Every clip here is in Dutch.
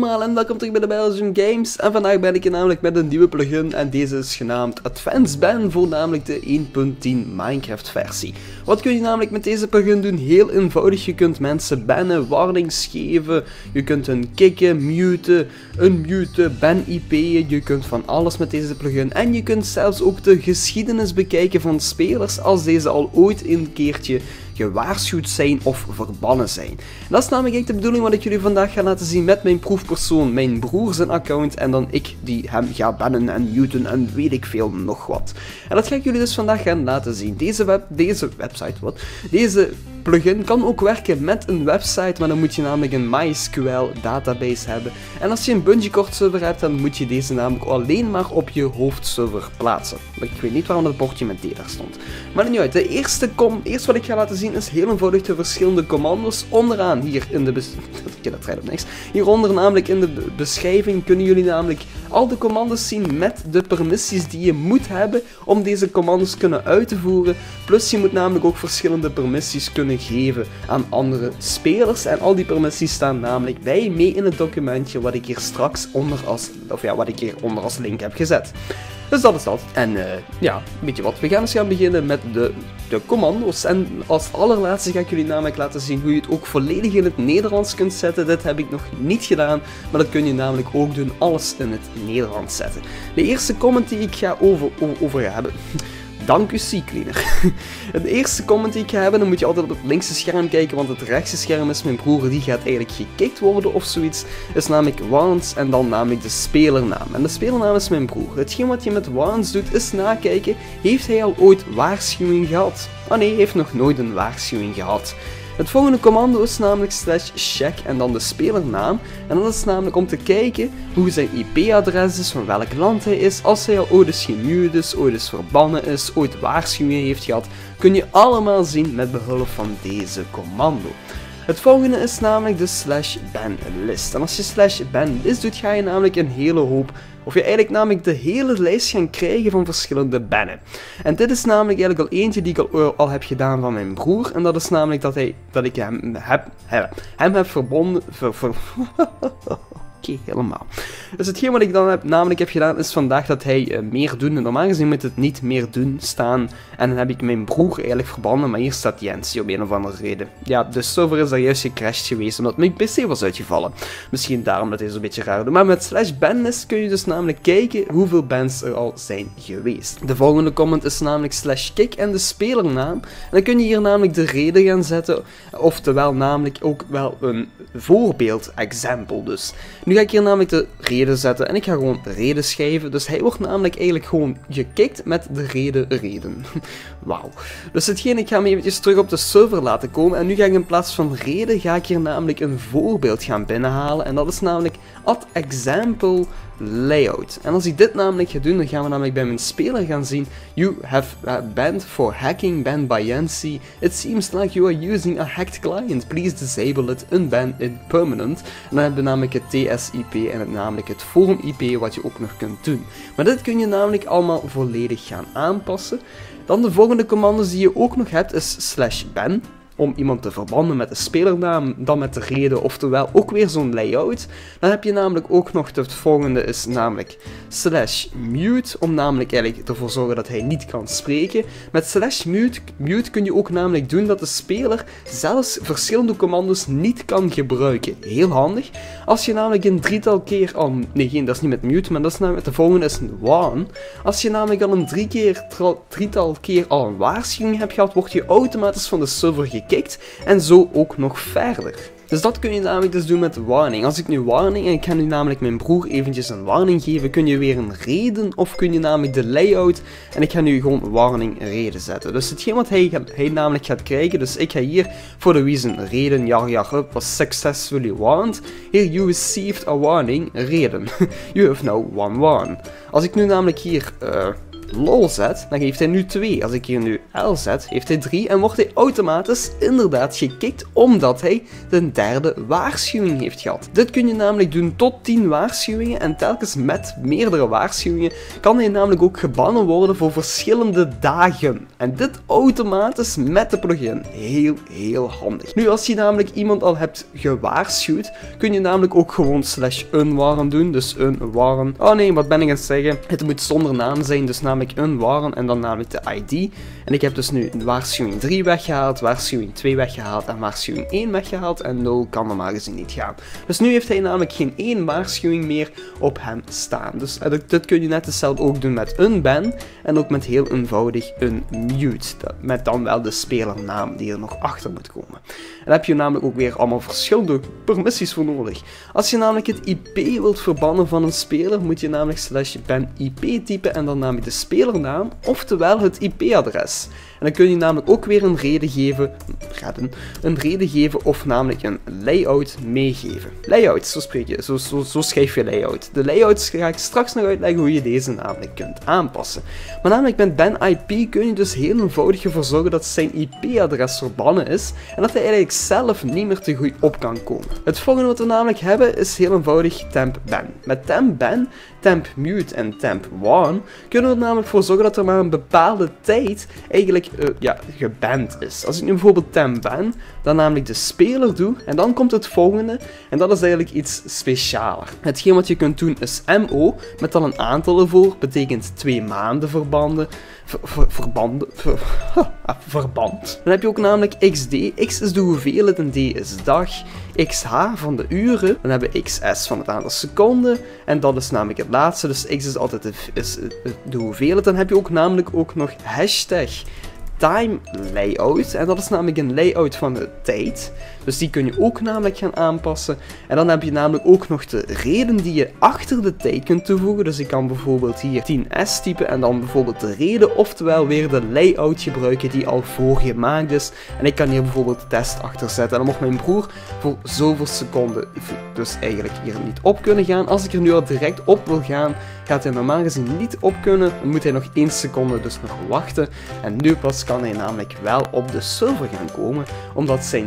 allemaal en welkom terug bij de Belgium Games. En vandaag ben ik hier namelijk met een nieuwe plugin en deze is genaamd Advanced Ban voor namelijk de 1.10 Minecraft versie. Wat kun je namelijk met deze plugin doen? Heel eenvoudig, je kunt mensen bannen, warnings geven, je kunt hun kicken, muten, unmuten, ban IP'en, je kunt van alles met deze plugin. En je kunt zelfs ook de geschiedenis bekijken van spelers als deze al ooit een keertje gewaarschuwd zijn of verbannen zijn. En dat is namelijk echt de bedoeling wat ik jullie vandaag ga laten zien met mijn proefpersoon, mijn broer zijn account en dan ik die hem ga bannen en muten en weet ik veel nog wat. En dat ga ik jullie dus vandaag gaan laten zien. Deze plugin kan ook werken met een website, maar dan moet je namelijk een MySQL database hebben. En als je een Bungee-Cord server hebt, dan moet je deze namelijk alleen maar op je hoofdserver plaatsen. Ik weet niet waarom dat bordje met D daar stond. Maar niet uit. Eerst wat ik ga laten zien is heel eenvoudig de verschillende commando's. Onderaan hier in de dat rijdt op niks. Hieronder namelijk in de beschrijving kunnen jullie namelijk al de commando's zien met de permissies die je moet hebben om deze commando's kunnen uit te voeren. Plus je moet namelijk ook verschillende permissies kunnen geven aan andere spelers. En al die permissies staan namelijk bij mee in het documentje wat ik hier straks onder als link heb gezet. Dus dat is dat. En ja, weet je wat, we gaan eens gaan beginnen met de commando's. En als allerlaatste ga ik jullie namelijk laten zien hoe je het ook volledig in het Nederlands kunt zetten. Dit heb ik nog niet gedaan, maar dat kun je namelijk ook doen, alles in het Nederlands zetten. De eerste comment die ik ga over hebben... Dank u, CCleaner. De eerste comment die ik ga hebben, dan moet je altijd op het linkse scherm kijken, want het rechtse scherm is mijn broer, die gaat eigenlijk gekikt worden of zoiets. Is namelijk Warns en dan namelijk de spelernaam. En de spelernaam is mijn broer. Hetgeen wat je met Warns doet, is nakijken, heeft hij al ooit waarschuwing gehad? Oh nee, hij heeft nog nooit een waarschuwing gehad. Het volgende commando is namelijk /check en dan de spelernaam. En dat is namelijk om te kijken hoe zijn IP-adres is, van welk land hij is. Als hij al ooit eens gemute is, ooit eens verbannen is, ooit waarschuwingen heeft gehad, kun je allemaal zien met behulp van deze commando. Het volgende is namelijk de /banlist. En als je /banlist doet, ga je namelijk een hele hoop, of je eigenlijk namelijk de hele lijst gaan krijgen van verschillende bannen. En dit is namelijk eigenlijk al eentje die ik al heb gedaan van mijn broer. En dat is namelijk dat ik hem heb verbonden... Oké, helemaal. Dus hetgeen wat ik dan heb gedaan is vandaag dat hij meer doen. En normaal gezien moet het niet meer doen staan. En dan heb ik mijn broer eigenlijk verbannen, maar hier staat Jensi op een of andere reden. Ja, de server is daar juist gecrashed geweest omdat mijn PC was uitgevallen. Misschien daarom dat hij zo'n beetje raar doet. Maar met /banlist kun je dus namelijk kijken hoeveel bans er al zijn geweest. De volgende comment is namelijk /kick en de spelernaam. En dan kun je hier namelijk de reden gaan zetten. Oftewel namelijk ook wel een voorbeeld, example dus. Nu ga ik hier namelijk de reden zetten en ik ga gewoon de reden schrijven. Dus hij wordt namelijk eigenlijk gewoon gekikt met de reden. Wauw. Dus hetgeen, ik ga hem eventjes terug op de server laten komen. En nu ga ik in plaats van reden, ga ik hier namelijk een voorbeeld gaan binnenhalen. En dat is namelijk @example layout. En als ik dit namelijk ga doen, dan gaan we namelijk bij mijn speler gaan zien. You have banned for hacking, banned by Yancy. It seems like you are using a hacked client. Please disable it, unban it permanent. En dan hebben we namelijk het TS-IP en namelijk het forum-IP wat je ook nog kunt doen. Maar dit kun je namelijk allemaal volledig gaan aanpassen. Dan de volgende commando's die je ook nog hebt is /ban. Om iemand te verbannen met de spelernaam, dan met de reden, oftewel ook weer zo'n layout. Dan heb je namelijk ook nog, het volgende is namelijk /mute, om namelijk eigenlijk ervoor te zorgen dat hij niet kan spreken. Met /mute kun je ook namelijk doen dat de speler zelfs verschillende commando's niet kan gebruiken. Heel handig. Als je namelijk een drietal keer al, nee dat is niet met mute, maar dat is namelijk, de volgende is een warn. Als je namelijk al een drietal keer al een waarschuwing hebt gehad, word je automatisch van de server gekikt. En zo ook nog verder. Dus dat kun je namelijk dus doen met warning. Als ik nu warning, en ik ga nu namelijk mijn broer eventjes een warning geven, kun je weer een reden of kun je namelijk de layout. En ik ga nu gewoon warning reden zetten. Dus hetgeen wat hij namelijk gaat krijgen, dus ik ga hier voor de reason reden, was successfully warned. Here you received a warning, reden. You have now one warn. Als ik nu namelijk hier LOL zet, dan geeft hij nu 2. Als ik hier nu L zet, heeft hij 3 en wordt hij automatisch inderdaad gekikt omdat hij de derde waarschuwing heeft gehad. Dit kun je namelijk doen tot 10 waarschuwingen en telkens met meerdere waarschuwingen kan hij namelijk ook gebannen worden voor verschillende dagen. En dit automatisch met de plugin. Heel handig. Nu, als je namelijk iemand al hebt gewaarschuwd, kun je namelijk ook gewoon /unwarn doen. Dus unwarn. Oh nee, wat ben ik aan het zeggen? Het moet zonder naam zijn, dus namelijk unwarn en dan namelijk de ID. En ik heb dus nu waarschuwing 3 weggehaald, waarschuwing 2 weggehaald en waarschuwing 1 weggehaald. En 0 kan normaal gezien niet gaan. Dus nu heeft hij namelijk geen 1 waarschuwing meer op hem staan. Dus dit kun je net hetzelfde ook doen met unban en ook met heel eenvoudig unmute. Met dan wel de spelernaam die er nog achter moet komen. En daar heb je namelijk ook weer allemaal verschillende permissies voor nodig. Als je namelijk het IP wilt verbannen van een speler, moet je namelijk /ban IP typen en dan namelijk de spelernaam, oftewel het IP-adres. En dan kun je namelijk ook weer een reden geven of namelijk een layout meegeven. Layout, zo schrijf je layout. De layouts ga ik straks nog uitleggen hoe je deze namelijk kunt aanpassen. Maar namelijk met ban IP kun je dus heel eenvoudig ervoor zorgen dat zijn IP-adres verbannen is en dat hij eigenlijk zelf niet meer te goed op kan komen. Het volgende wat we namelijk hebben is heel eenvoudig temp ban. Met temp ban, temp mute en temp warn kunnen we er namelijk voor zorgen dat er maar een bepaalde tijd eigenlijk geband is. Als ik nu bijvoorbeeld temp ban, dan namelijk de speler doe en dan komt het volgende en dat is eigenlijk iets specialer. Hetgeen wat je kunt doen is MO met dan een aantal ervoor, betekent 2 maanden verbanden. Verband. Dan heb je ook namelijk XD. X is de hoeveelheid en D is dag. XH van de uren. Dan hebben we XS van het aantal seconden. En dat is namelijk het laatste. Dus X is altijd de hoeveelheid. Dan heb je ook namelijk ook nog hashtag time layout. En dat is namelijk een layout van de tijd. Dus die kun je ook namelijk gaan aanpassen. En dan heb je namelijk ook nog de reden die je achter de tijd kunt toevoegen. Dus ik kan bijvoorbeeld hier 10s typen en dan bijvoorbeeld de reden, oftewel weer de layout gebruiken die al voorgemaakt is. En ik kan hier bijvoorbeeld test achter zetten. En dan mocht mijn broer voor zoveel seconden dus eigenlijk hier niet op kunnen gaan. Als ik er nu al direct op wil gaan, gaat hij normaal gezien niet op kunnen. Dan moet hij nog 1 seconde dus nog wachten. En nu pas kan hij namelijk wel op de server gaan komen, omdat zijn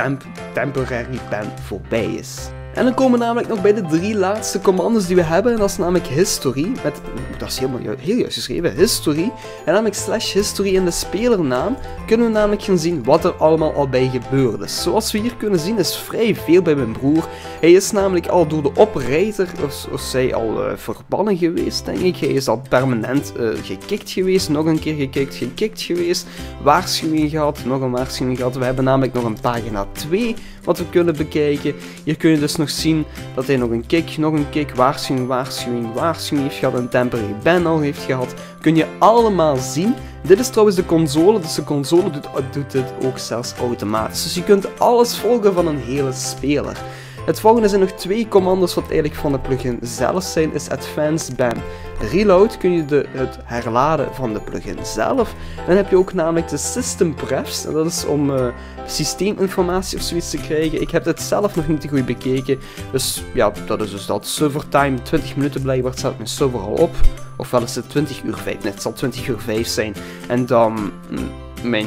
temporary ban voorbij is. En dan komen we namelijk nog bij de 3 laatste commando's die we hebben. En dat is namelijk history. Dat is heel juist geschreven. History. En namelijk /history in de spelernaam kunnen we namelijk gaan zien wat er allemaal al bij gebeurd is. Zoals we hier kunnen zien is vrij veel bij mijn broer. Hij is namelijk al door de operator, of zij al verbannen geweest, denk ik. Hij is al permanent gekikt geweest. Nog een keer gekikt geweest. Waarschuwing gehad. Nog een waarschuwing gehad. We hebben namelijk nog een pagina 2 wat we kunnen bekijken. Hier kun je dus nog zien dat hij nog een kick, waarschuwing heeft gehad, een temporary ban al heeft gehad. Kun je allemaal zien. Dit is trouwens de console, dus de console doet dit ook zelfs automatisch. Dus je kunt alles volgen van een hele speler. Het volgende zijn nog 2 commando's wat eigenlijk van de plugin zelf zijn, is Advanced Ban Reload. Kun je het herladen van de plugin zelf. En dan heb je ook namelijk de System Prefs. En dat is om systeeminformatie of zoiets te krijgen. Ik heb dit zelf nog niet goed bekeken. Dus ja, dat is dus dat. Servertime 20 minuten blijkbaar staat mijn server al op. Ofwel is het 20:05. Nee, het zal 20:05 zijn. En dan mijn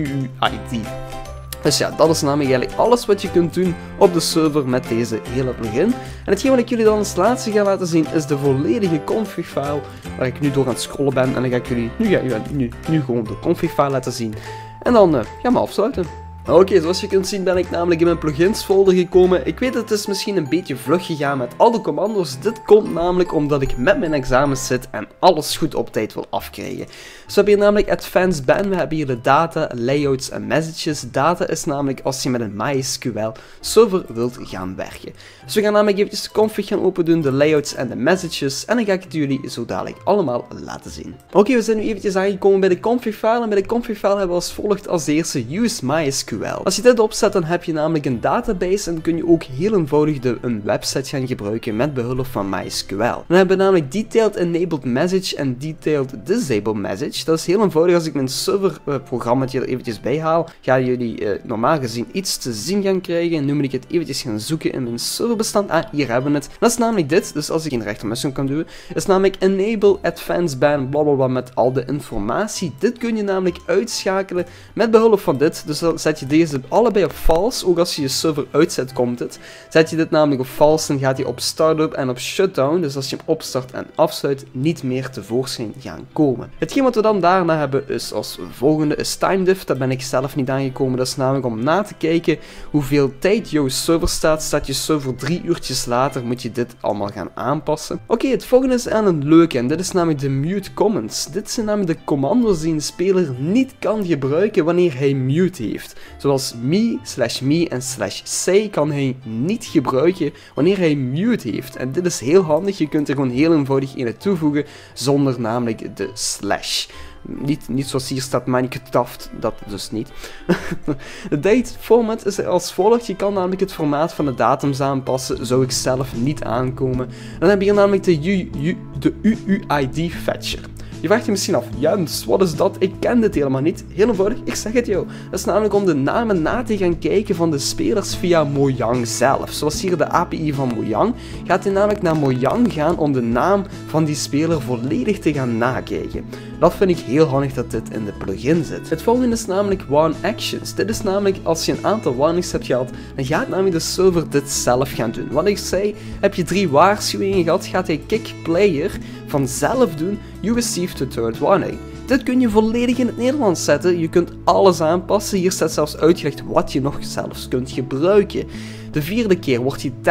UUID. Dus ja, dat is namelijk eigenlijk alles wat je kunt doen op de server met deze hele plugin. En hetgeen wat ik jullie dan als laatste ga laten zien is de volledige config file waar ik nu door aan het scrollen ben. En dan ga ik jullie nu gewoon de config file laten zien. En dan gaan we afsluiten. Oké, zoals je kunt zien ben ik namelijk in mijn plugins folder gekomen. Ik weet het is misschien een beetje vlug gegaan met alle commando's. Dit komt namelijk omdat ik met mijn examens zit en alles goed op tijd wil afkrijgen. Dus we hebben hier namelijk Advanced Ban, we hebben hier de data, layouts en messages. Data is namelijk als je met een MySQL server wilt gaan werken. Dus we gaan namelijk eventjes de config gaan open doen, de layouts en de messages. En dan ga ik het jullie zo dadelijk allemaal laten zien. Oké, we zijn nu eventjes aangekomen bij de config file. En bij de config file hebben we als volgt als eerste use MySQL. MySQL. Als je dit opzet, dan heb je namelijk een database en kun je ook heel eenvoudig een website gaan gebruiken met behulp van MySQL. Dan hebben we namelijk Detailed Enabled Message en Detailed Disabled Message. Dat is heel eenvoudig. Als ik mijn serverprogrammaatje er eventjes bij haal, gaan jullie normaal gezien iets te zien gaan krijgen. Nu moet ik het eventjes gaan zoeken in mijn serverbestand. Ah, hier hebben we het. Dat is namelijk dit. Dus als ik geen rechtermuis kan doen, is namelijk Enable Advanced Ban, blablabla, met al de informatie. Dit kun je namelijk uitschakelen met behulp van dit. Dus dan zet je deze allebei op false. Ook als je je server uitzet, komt het. Zet je dit namelijk op false, dan gaat hij op startup en op shutdown. Dus als je hem opstart en afsluit, niet meer tevoorschijn gaan komen. Hetgeen wat we dan daarna hebben is als volgende is timediff. Daar ben ik zelf niet aangekomen. Dat is namelijk om na te kijken hoeveel tijd jouw server staat. Staat je server 3 uurtjes later, moet je dit allemaal gaan aanpassen. Oké, het volgende is aan een leuke en dit is namelijk de mute commands. Dit zijn namelijk de commando's die een speler niet kan gebruiken wanneer hij mute heeft. Zoals me en /say kan hij niet gebruiken wanneer hij mute heeft. En dit is heel handig, je kunt er gewoon heel eenvoudig in toevoegen zonder namelijk de slash. Niet zoals hier staat Minecraft, dat dus niet. De date format is als volgt. Je kan namelijk het formaat van de datums aanpassen. Zou ik zelf niet aankomen. Dan heb je hier namelijk de UUID fetcher. Je vraagt je misschien af, Jens, wat is dat? Ik ken dit helemaal niet. Heel eenvoudig, ik zeg het jou. Dat is namelijk om de namen na te gaan kijken van de spelers via Mojang zelf. Zoals hier de API van Mojang. Gaat hij namelijk naar Mojang gaan om de naam van die speler volledig te gaan nakijken. Dat vind ik heel handig dat dit in de plugin zit. Het volgende is namelijk Warn Actions. Dit is namelijk als je een aantal warnings hebt gehad, dan gaat namelijk de server dit zelf gaan doen. Wat ik zei, heb je 3 waarschuwingen gehad, gaat hij kick player vanzelf doen. You received the third warning. Dit kun je volledig in het Nederlands zetten. Je kunt alles aanpassen. Hier staat zelfs uitgelegd wat je nog zelfs kunt gebruiken. De 4e keer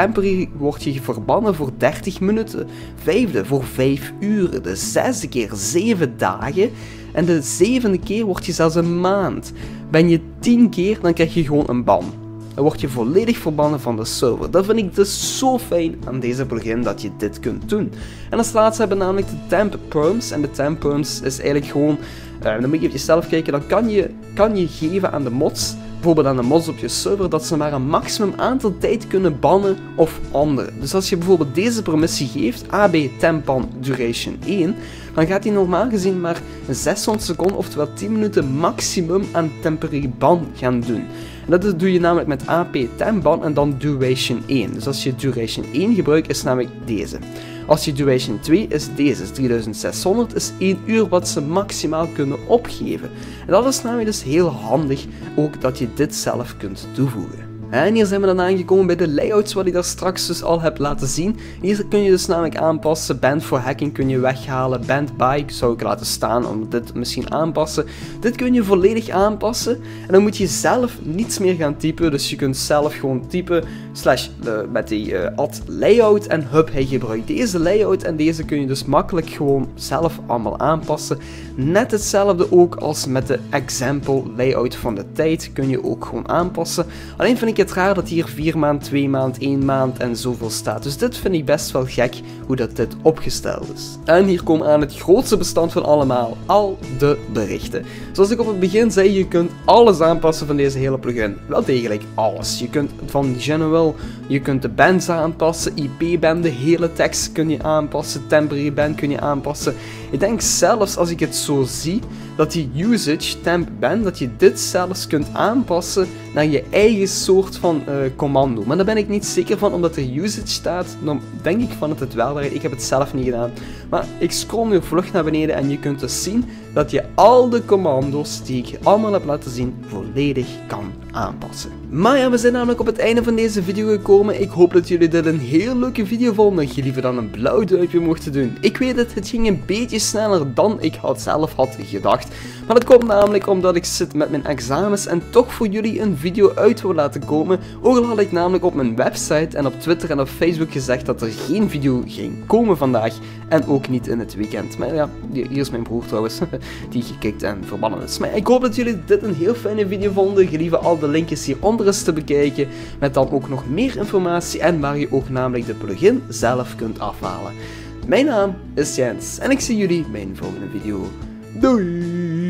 wordt je verbannen voor 30 minuten. 5e voor 5 uren. De 6e keer 7 dagen. En de 7e keer word je zelfs een maand. Ben je 10 keer, dan krijg je gewoon een ban. Dan word je volledig verbannen van de server. Dat vind ik dus zo fijn aan deze plugin dat je dit kunt doen. En als laatste hebben we namelijk de temp perms. En de temp perms is eigenlijk gewoon, dan moet je even zelf kijken, dan kan je geven aan de mods, bijvoorbeeld aan de mods op je server, dat ze maar een maximum aantal tijd kunnen bannen of anderen. Dus als je bijvoorbeeld deze permissie geeft, AB temp ban duration 1, dan gaat hij normaal gezien maar 600 seconden, oftewel 10 minuten maximum aan temporary ban gaan doen. En dat doe je namelijk met AP temp ban en dan duration 1. Dus als je duration 1 gebruikt, is namelijk deze. Als je duration 2 is deze, is 3600, is 1 uur wat ze maximaal kunnen opgeven. En dat is namelijk dus heel handig, ook dat je dit zelf kunt toevoegen. En hier zijn we dan aangekomen bij de layouts wat ik daar straks dus al heb laten zien. Hier kun je dus namelijk aanpassen, band voor hacking kun je weghalen, band by zou ik laten staan om dit misschien aanpassen. Dit kun je volledig aanpassen en dan moet je zelf niets meer gaan typen, dus je kunt zelf gewoon typen met die add layout en hup, hij gebruikt deze layout en deze kun je dus makkelijk gewoon zelf allemaal aanpassen. Net hetzelfde ook als met de example layout van de tijd kun je ook gewoon aanpassen. Alleen vind ik het raar dat hier 4 maand, 2 maand, 1 maand en zoveel staat. Dus dit vind ik best wel gek hoe dat dit opgesteld is. En hier komen we aan het grootste bestand van allemaal, al de berichten. Zoals ik op het begin zei, je kunt alles aanpassen van deze hele plugin. Wel degelijk alles. Je kunt van general, je kunt de bands aanpassen, IP-band, de hele tekst kun je aanpassen, temporary band kun je aanpassen. Ik denk zelfs als ik het zo zie, dat die usage temp band, dat je dit zelfs kunt aanpassen naar je eigen soort van commando. Maar daar ben ik niet zeker van, omdat er usage staat, dan denk ik van dat het wel werkt. Ik heb het zelf niet gedaan. Maar ik scroll nu vlug naar beneden en je kunt dus zien dat je al de commando's die ik allemaal heb laten zien, volledig kan aanpassen. Maar ja, we zijn namelijk op het einde van deze video gekomen. Ik hoop dat jullie dit een heel leuke video vonden. Dat je liever dan een blauw duimpje mochten doen. Ik weet het ging een beetje sneller dan ik zelf had gedacht. Maar dat komt namelijk omdat ik zit met mijn examens en toch voor jullie een video uit wil laten komen. Ook al had ik namelijk op mijn website en op Twitter en op Facebook gezegd dat er geen video ging komen vandaag. En ook niet in het weekend. Maar ja, hier is mijn broer trouwens, die gekikt en verbannen is. Maar ik hoop dat jullie dit een heel fijne video vonden. Gelieve al de linkjes hieronder eens te bekijken. Met dan ook nog meer informatie en waar je ook namelijk de plugin zelf kunt afhalen. Mijn naam is Jens en ik zie jullie bij een volgende video. Doei!